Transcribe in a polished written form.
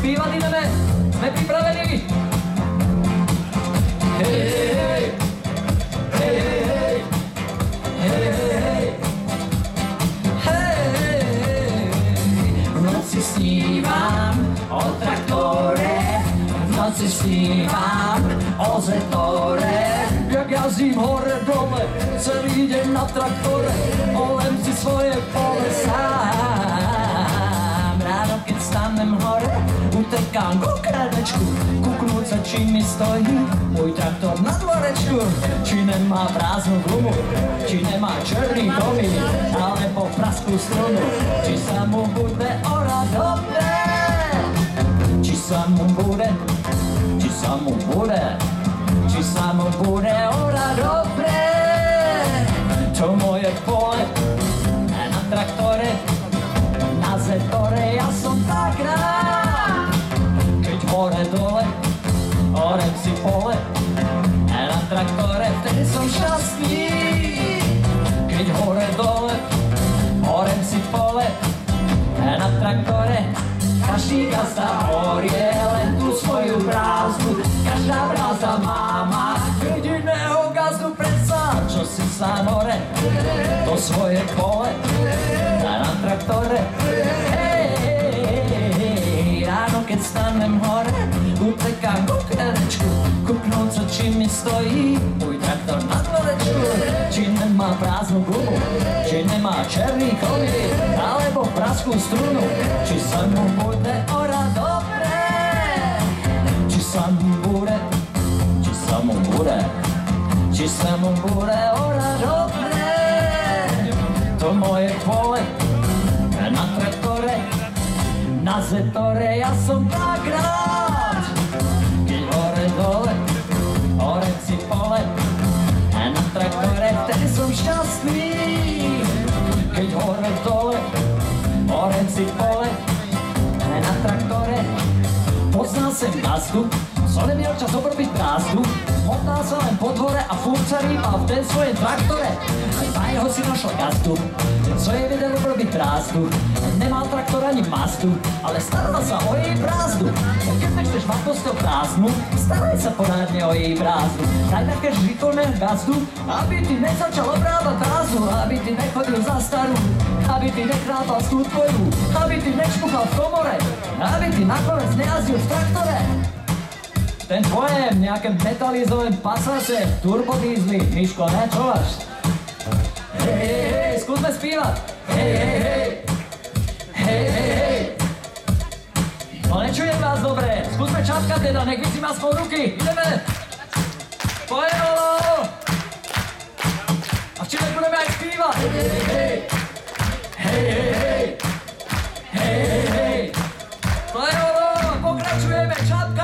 spívať ideme. Sme pripravení? Hej, hej, hej, hej, hej, hej, hej. V noci snívam o traktore, v noci snívam o zetore. Jak jazdím hore dole, celý deň na traktore, olem si svoje pole sám. Ráno keď stanem hore, utekám ku kradečku, kuknúť sa či mi stojí môj traktor na dvorečku. Či nemá prázdnu gumu, či nemá černý komín, alebo praskú strunu, či sa mu bude orať dobre. Či sa mu bude, či sa mu bude, či sa mu bude orať dobre. To moje pole na traktore, na zetore, ja som tak rád. Keď hore dole, orem si pole, na traktore, vtedy som šťastný. Keď hore dole, orem si pole, na traktore, každý gazda orie len tú svoju brázdu. Každá brázda má jediného gazdu, predsa, čo si sám hore, to svoje pole, na traktore. Hej, ráno keď stanem hore, utekám ku kradečku, kuknúť sa či mi stojí môj traktor na dvorečku. Či nemá prázdnu gumu, či nemá černý komín, alebo praskú strunu, či sa mu bude orať dobre. Či sa mu bude, či sa mu bude, či sa mu bude orať dobre. To moje pole na traktore, na zetore, ja som tak rád. Keď hore dole, orem si pole, na traktore, vtedy som šťastný. Keď hore dole, orem si pole, na traktore. Poznal sem gazdu, co neměl čas obrobiť brázdu, motal sa len po dvore a furt sa rýpal v ten svojom traktore. Za jeho si našla gazdu, co jej vedel obrobiť brázdu. Nemal traktor ani mazdu, ale staral sa o jej brázdu. Keď nechceš mať postel prázdnu, staraj sa porádne o jej brázdu. Daj také šikovné gazdu, aby ty nezačal obrávať brázdu, aby ty nechodil za starú, aby ty nekrápal tú tvoju, aby ty nečpuchal v komore, aby ty nakoniec nejazdil v traktore. Ten pojem v nejakém metalizovém pasase, turbodízli, Miško, ne, čo máš? Hej, hej, hej, skúsme spívať. Hej, hej, hej, hej, hej, hej. No nečujem vás dobre, skúsme čapkať teda, nech vysím aspoň ruky, ideme. Pojelo! A včera budeme aj spívať. Hej, hej, hej, hej, hej, hej, hej, hej. Pojelo, pokračujeme, čapka.